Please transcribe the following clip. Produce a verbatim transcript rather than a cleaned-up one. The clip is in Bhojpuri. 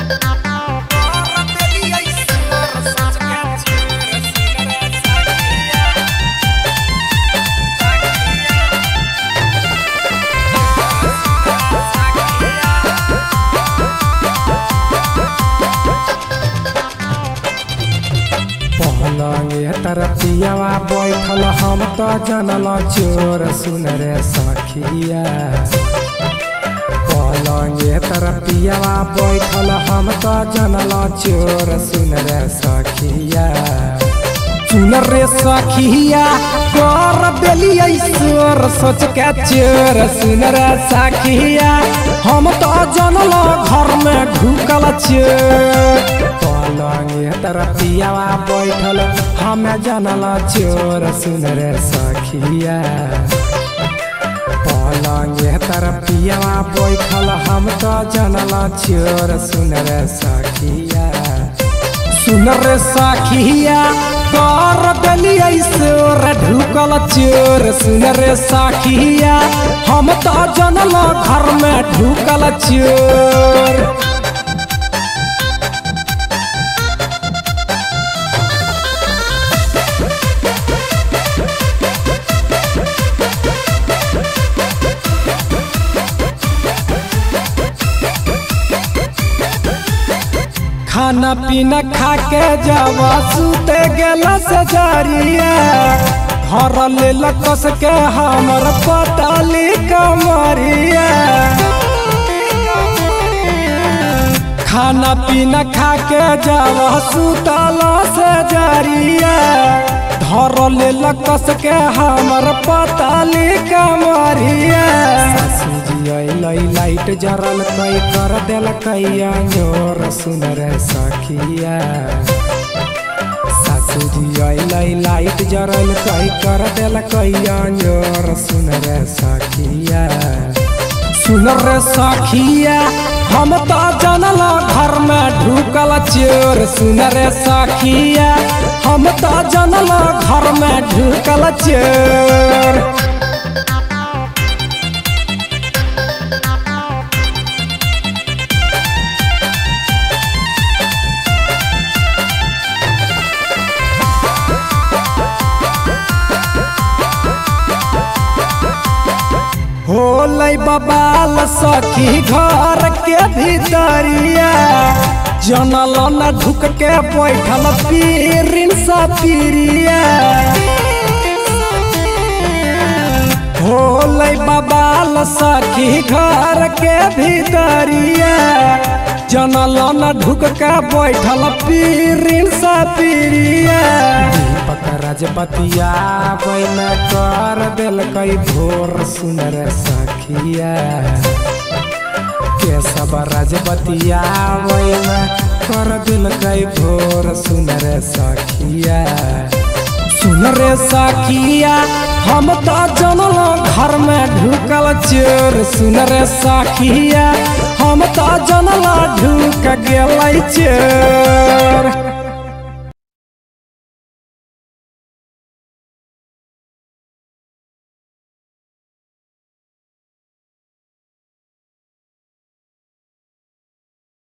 तरपियावा बैठल हम तो जनल चोर सुन रे सखिया। पलंगे तरपियावा बैठल हम तो जनल चोर सुन रे सखिया। सुन रे सखिया कर देलियै चोर सोच के चोर सुन रे सखिया। हम तो जनल घर में ढुकल चोर। पलंगे तरपियावा बैठल हमें जनल चोर सुन रे सखिया। पलंगे तरपियावा बैठल हम तो जनल चोर सुन रे सखिया। सुन रे सखिया कर देलियै चोर ढुकल चोर सुन रे सखिया। हम तो जनल घर में ढुकल चोर। खाना पीना खा के जब सुते गेला से जरिया। घर ले लकस के हमर पताली कमरिया। खाना पीना खा के जब सुतला से जरिया। घर ले लकस के हमर पताली कमरिया। लाइट जरल कई कर दिल कैया जोर सुन रे सखिया। सासुजी अइलै लाइट जरल कई कर दिल कैया जोर सुन रे सखिया। सुन रे सखिया हम तो जनल घर में ढुकल चोर सुन रे सखिया। हम तो जनल घर में ढुकल चोर। होलै बबाल सखी घर के भीतरिया। जनल न ढुक के बैठल पीरिन सपीरिया। होलै बबाल सखी घर के भीतरिया। जनल न ढुक के बैठल पीरिन सपीरिया। राजपतिया बैना कर दिल कई भोर सुन रे सखिया। केशव राजपतिया बैना कर दिल कई भोर सुन रे सखिया। सुन रे सखिया हम तो जनल घर में ढुकल चोर सुन रे सखिया। हम तो जनल ढुक गेलै चोर।